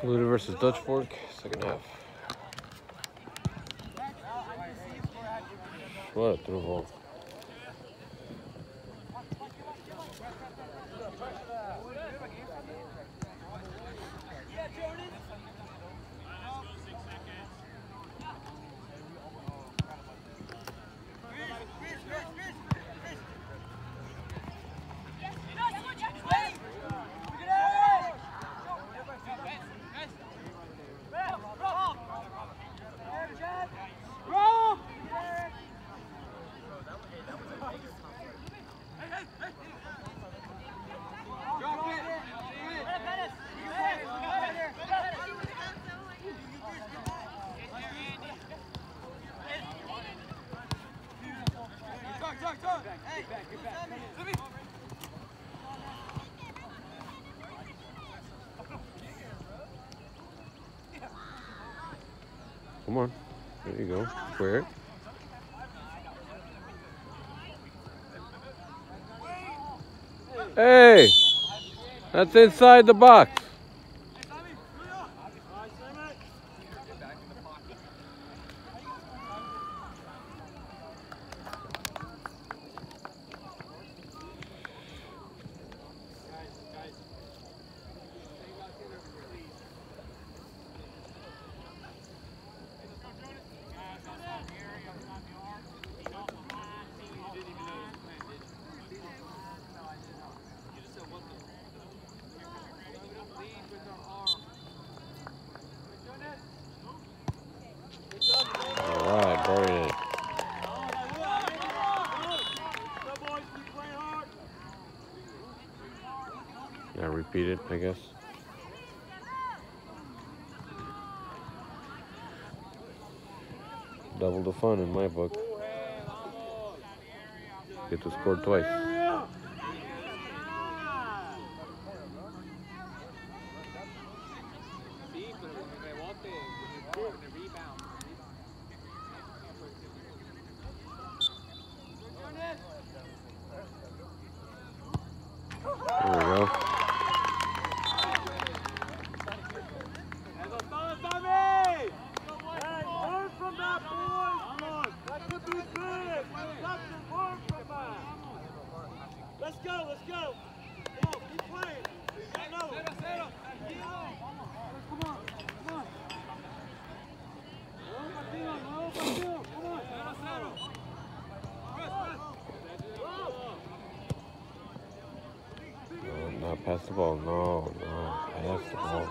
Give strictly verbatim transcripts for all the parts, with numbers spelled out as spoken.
Saluda versus Dutch Fork, second half. What a through ball. Come on, there you go, square it. Hey, that's inside the box. Yeah, repeat it, I guess. Double the fun in my book. Get to score twice. There we go. Let's go, let's go. Come on, keep playing. Come on, come on. No, not pass the ball. No, no, pass the ball.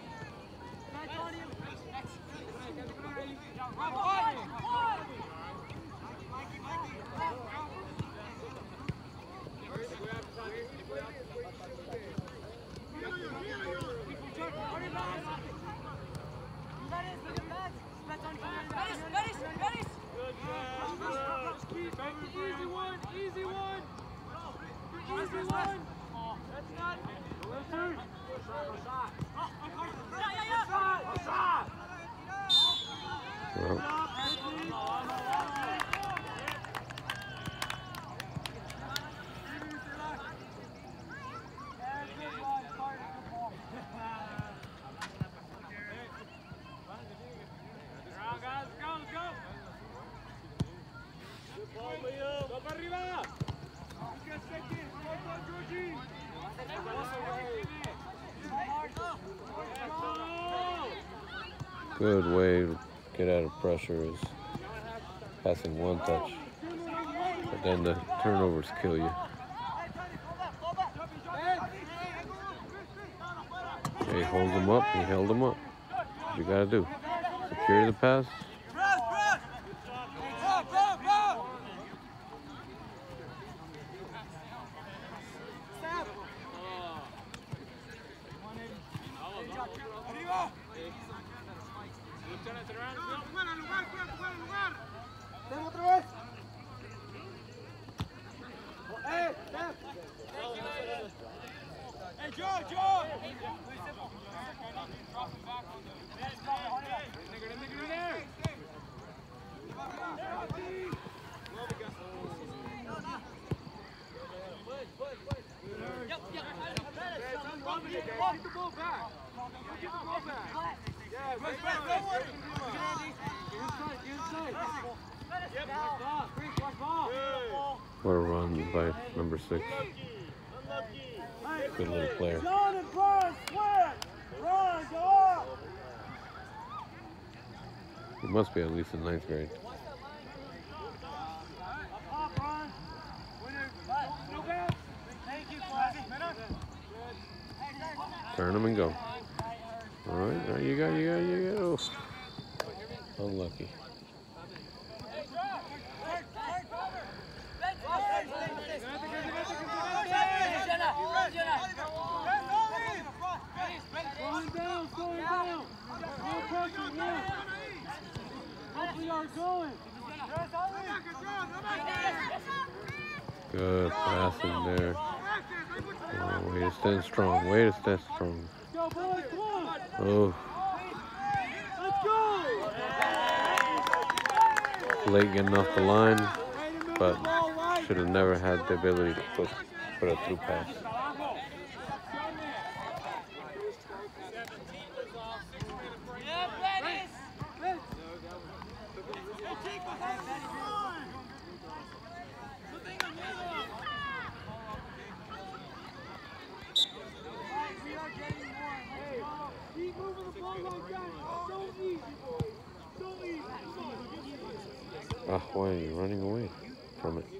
Easy one, easy one. Easy one. That's not. Good way to get out of pressure is passing one touch, but then the turnovers kill you. He holds him up, he held him up. What you gotta do? Secure the pass. Hey, Joe, Joe! Get the ball back. What a run by number six. Good little player. John and Brian, switch! Brian, go up! He must be at least in ninth grade. Turn him and go. All right, all right, you got, you got, you got. Unlucky. Slowing down, slowing down. No pressure, yeah. Hopefully are going. Good passing there. Oh, way to stand strong. Way to stand strong. Let's go, boys, come on. Oh, Let's go. late getting off the line, but should have never had the ability to put, put a through pass. Ah, why are you running away from it?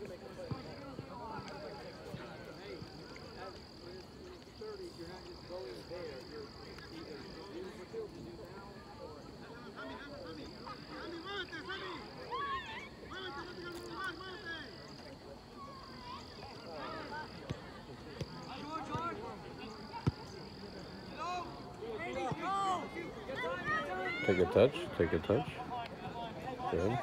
Take a touch, take a touch. Good.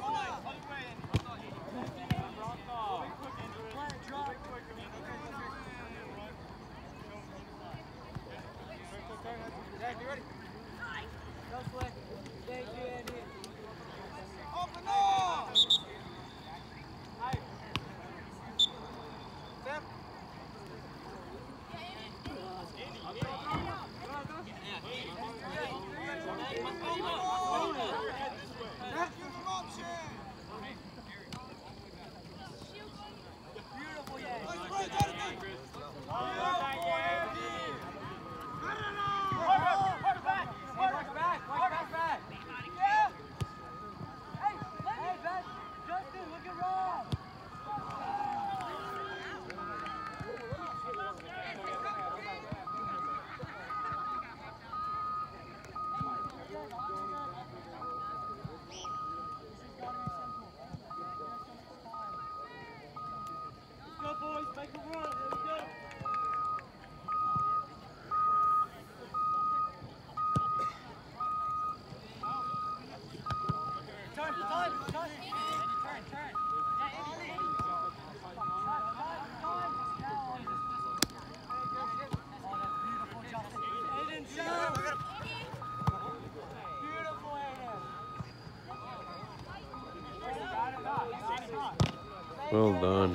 Well done.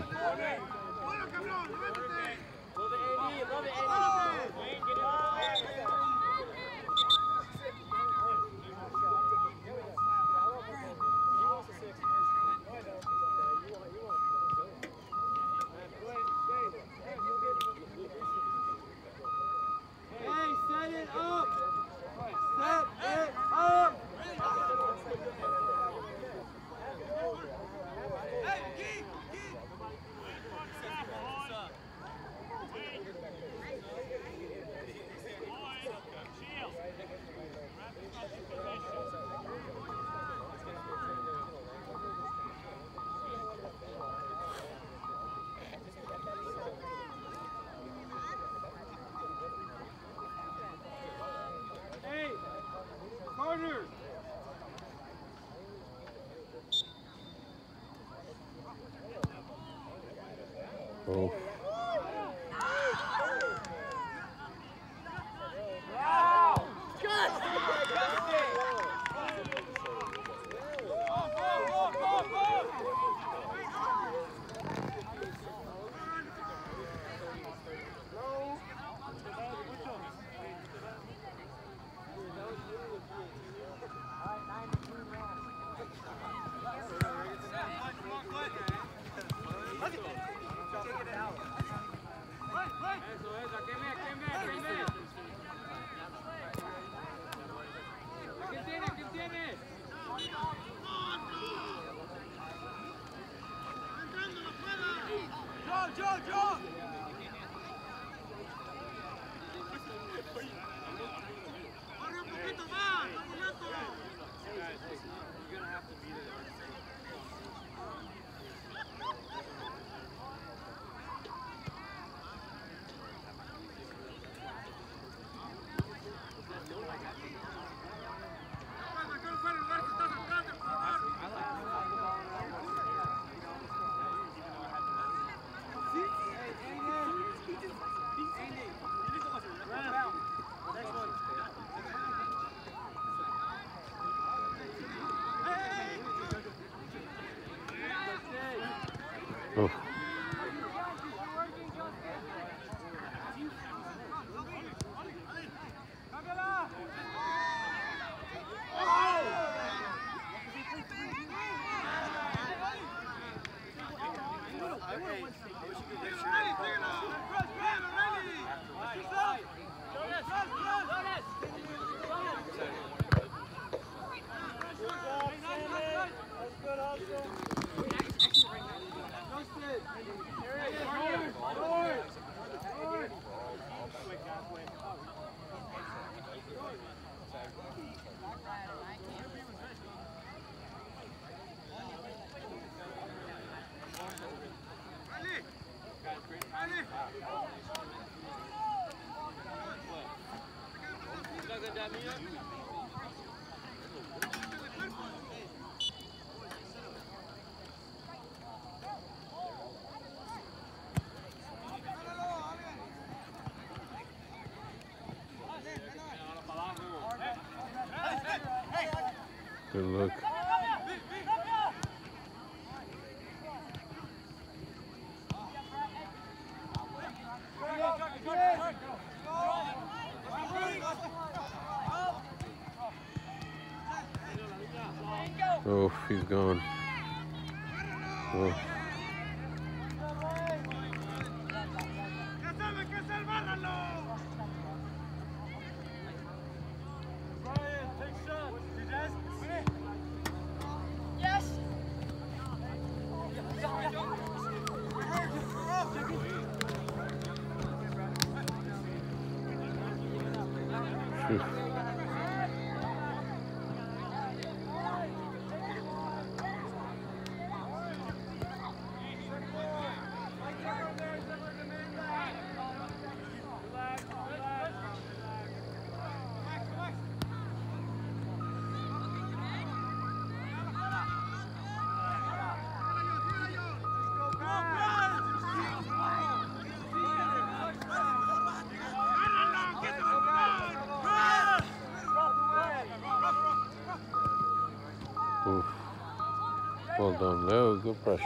Hey, set it up! Set it up! Hey, Carter! Oh. Oh. Good look. Oh, he's gone. Oh. Phew. Oof. Well done, Leo. Good pressure.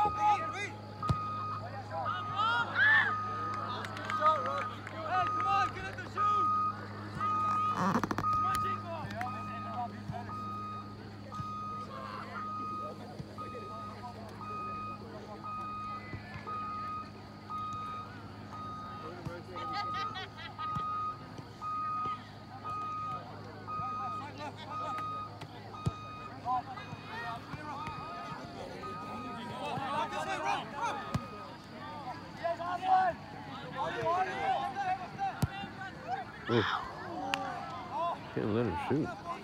Oof. Can't let him shoot.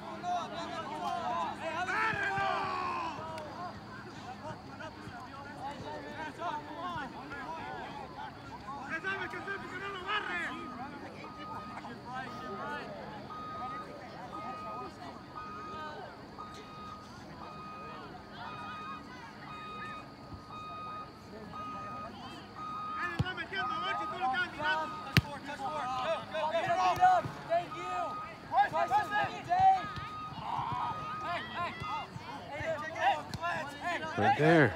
Right there.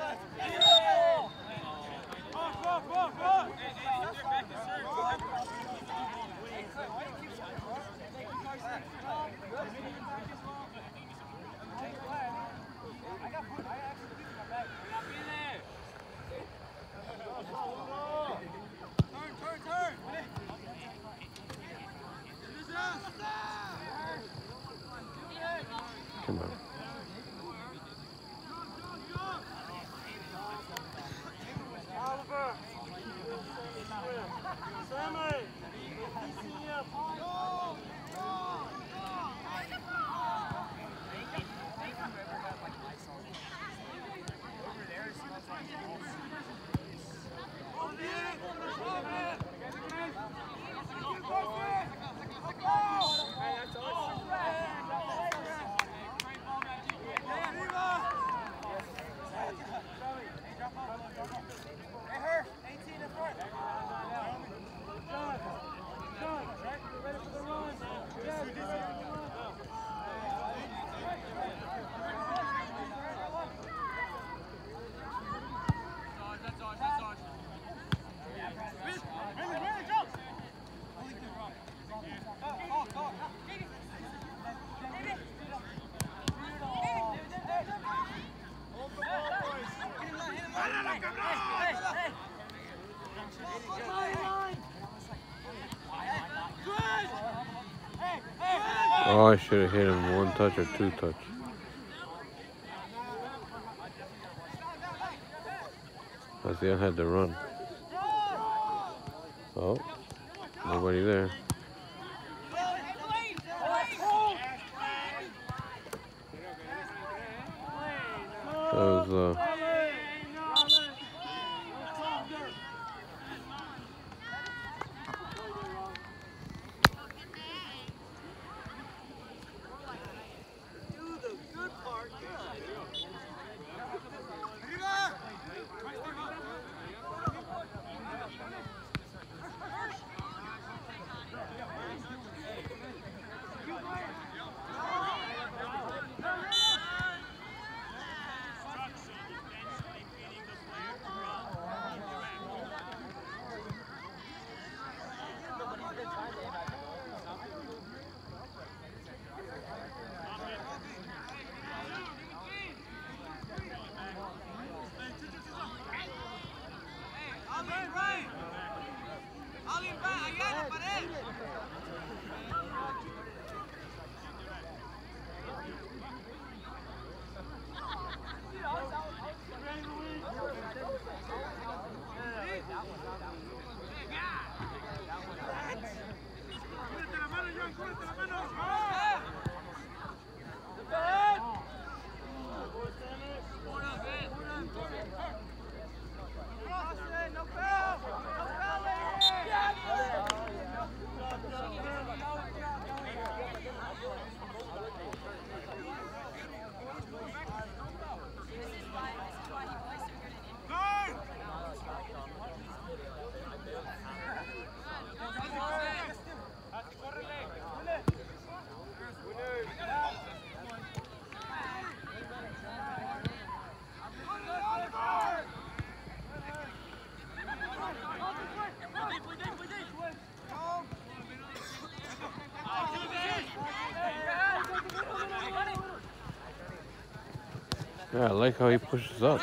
Oh, I should have hit him one touch or two touch. I see I had to run. Oh, nobody there. That was, uh, yeah, I like how he pushes up.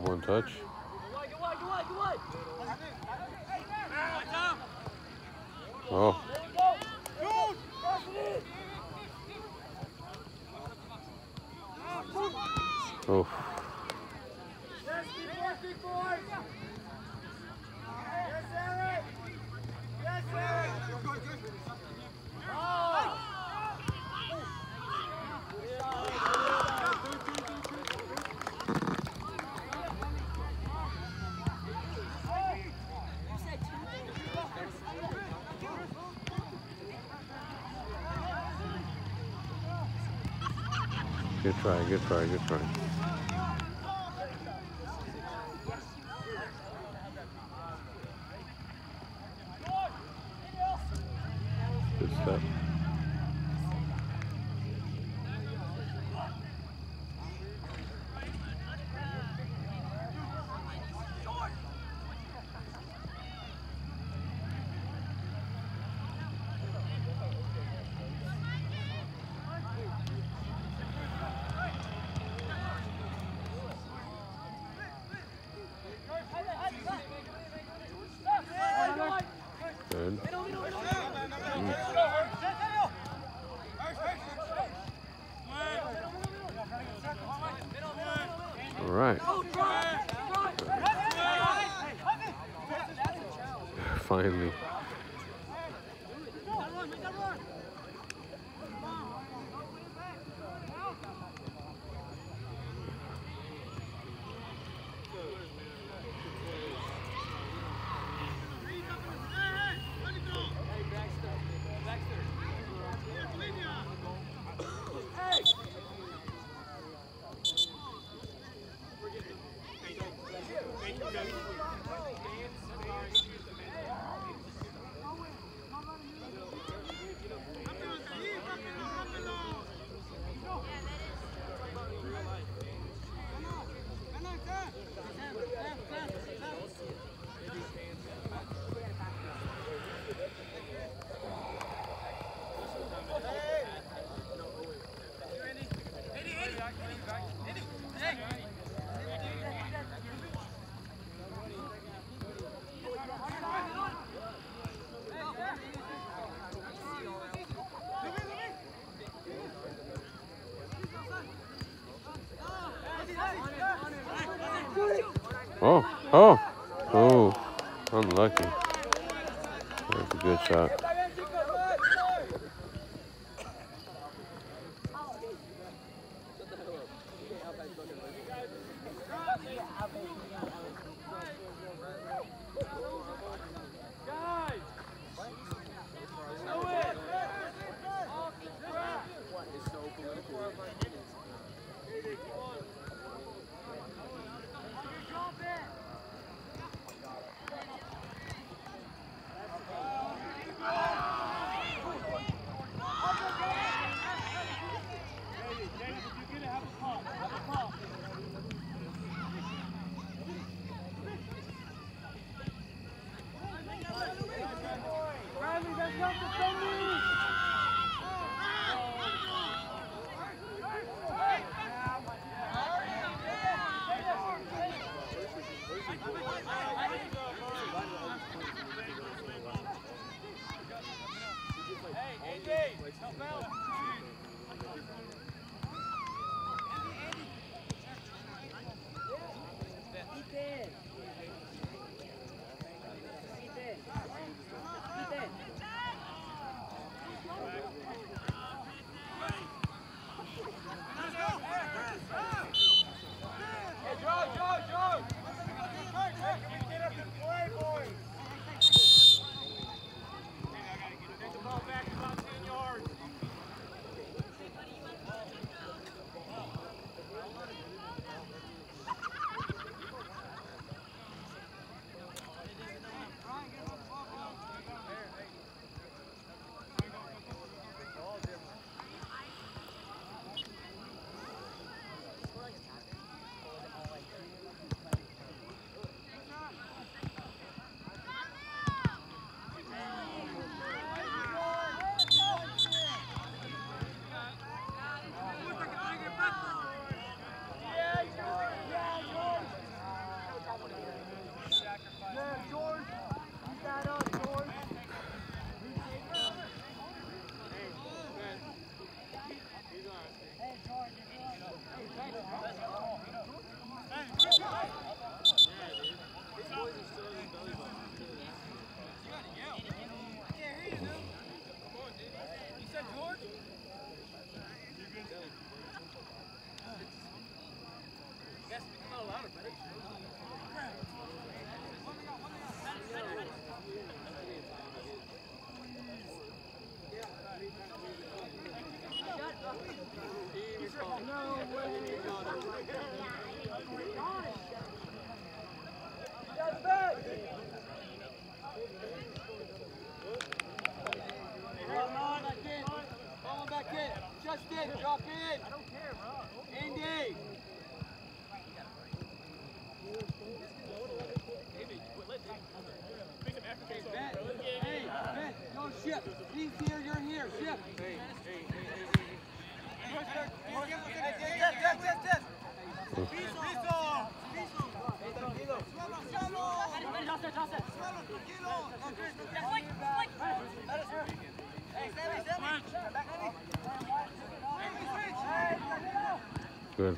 Good one touch. Oh. Oh. Good try, good try, good try. Good step. Good. Mm. All right. Finally. Oh, oh, oh, unlucky. That's a good shot. Ship. He's here, you're here. Ship. Good.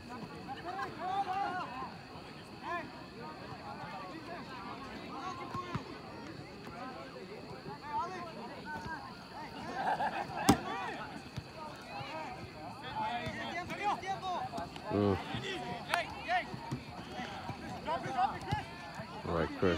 Mm. All right, Chris.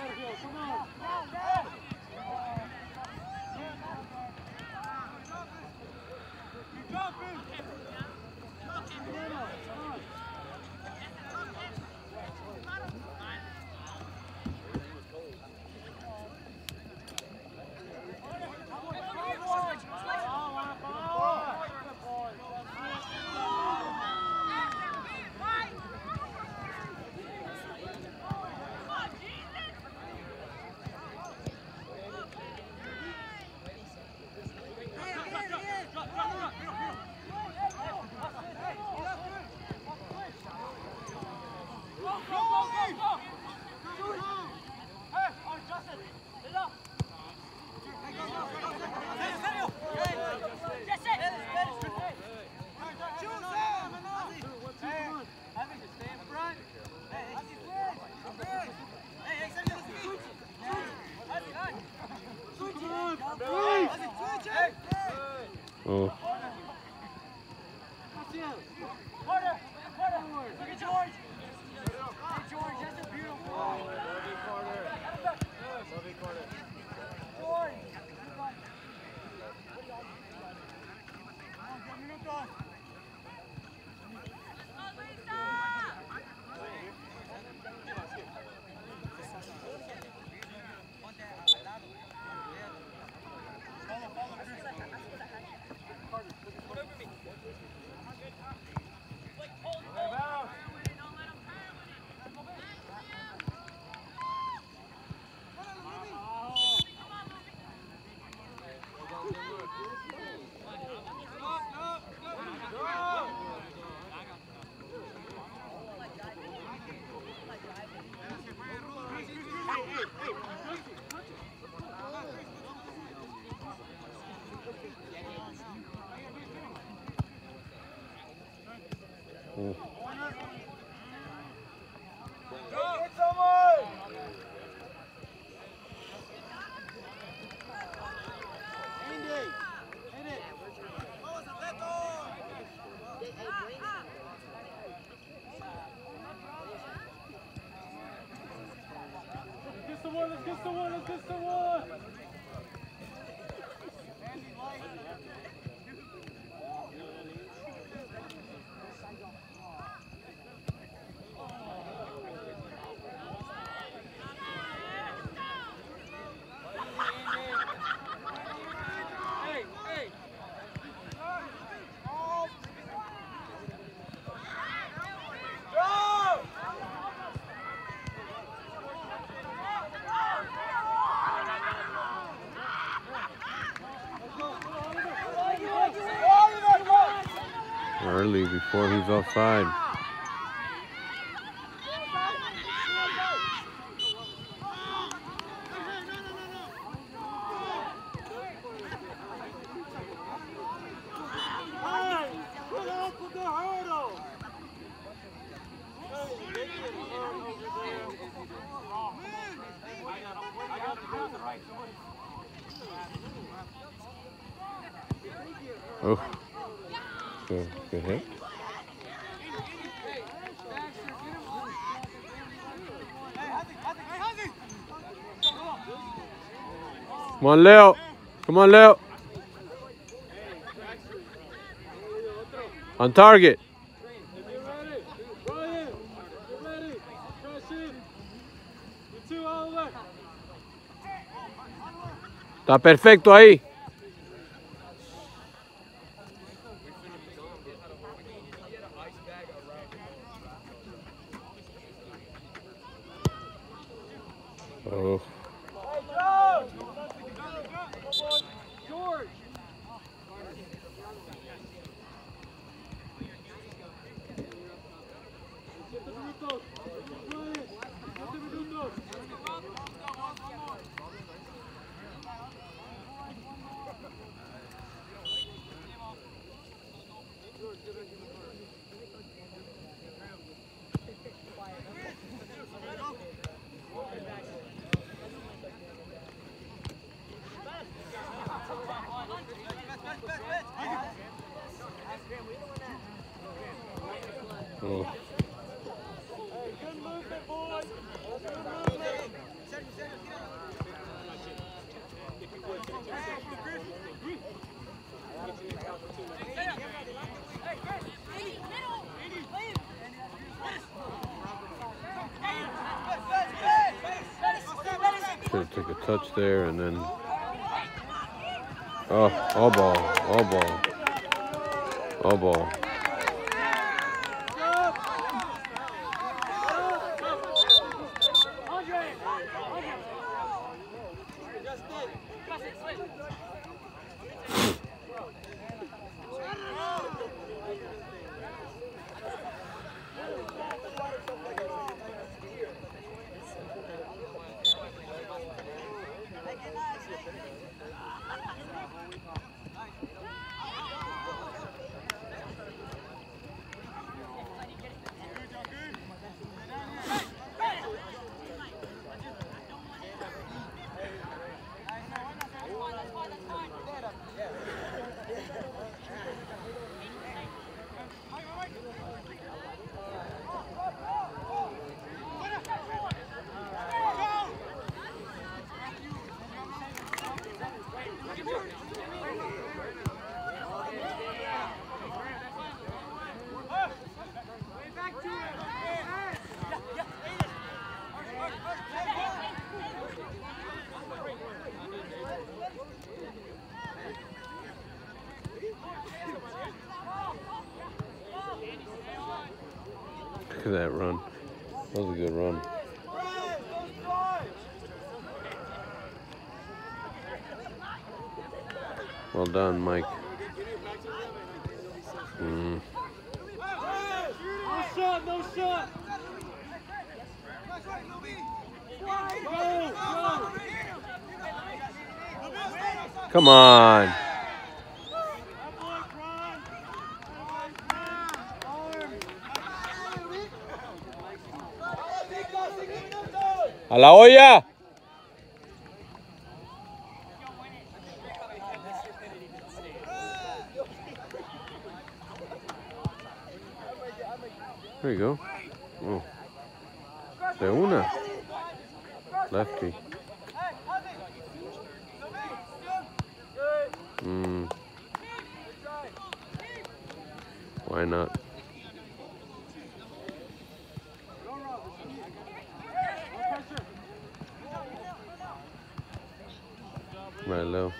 Oh. Oh. Let's get someone, let's get someone, let's get someone! Early before he's offside. Oh, good, good hit. Come on, Leo. Come on, Leo. On target. Está perfecto ahí. Oh. George. Siete minutos. Siete minutos. Oh. Good movement, boys. Good movement. Should have took a touch there and then. Oh, all ball, all ball, all ball. Look at that run. That was a good run. Well done, Mike. Mm. No shot, no shot. Go, go. Come on. A la olla. There you go. Oh. De una. Lefty. Mm. Why not? Right low.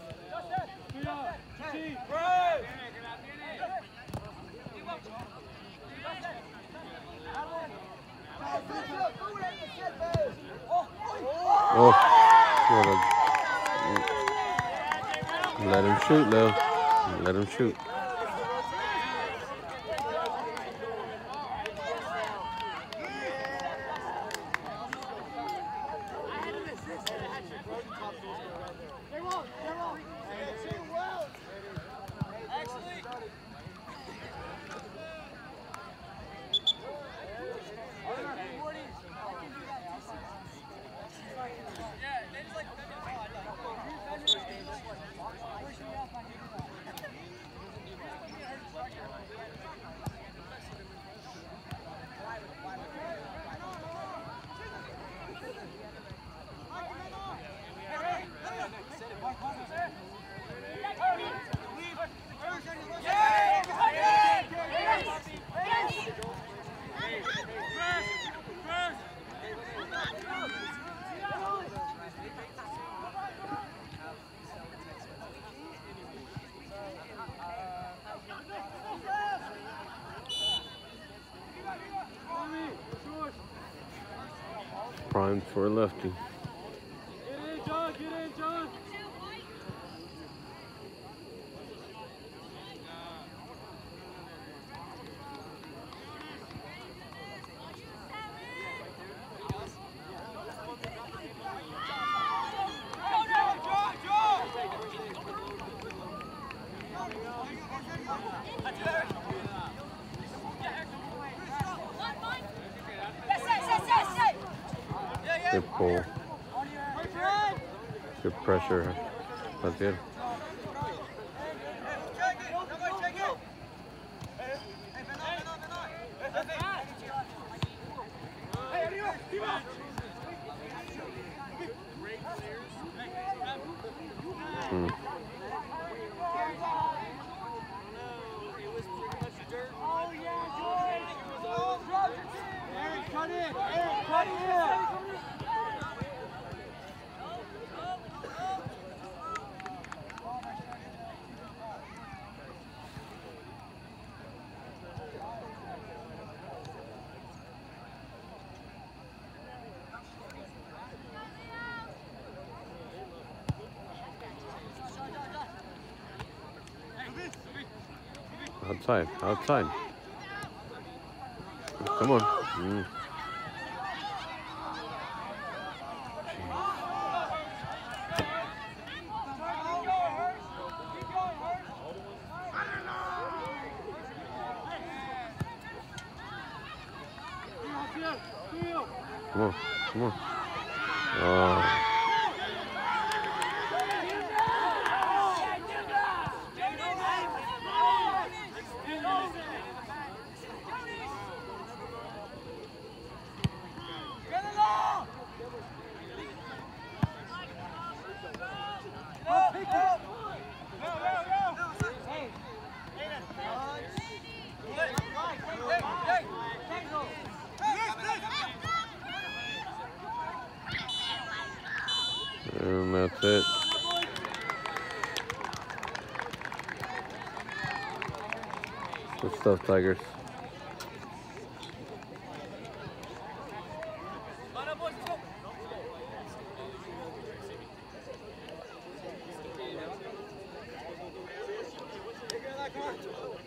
Oh, what a, let him shoot, Lil. Let him shoot. Primed for a lefty. Get in, John. Get in, John. Good pull. Good pressure. That's good. Hmm. Cut in! Eric, cut in! Outside, outside. Come on. Mm. Come on, come on. Oh. And that's it. Good stuff, Tigers. Come on.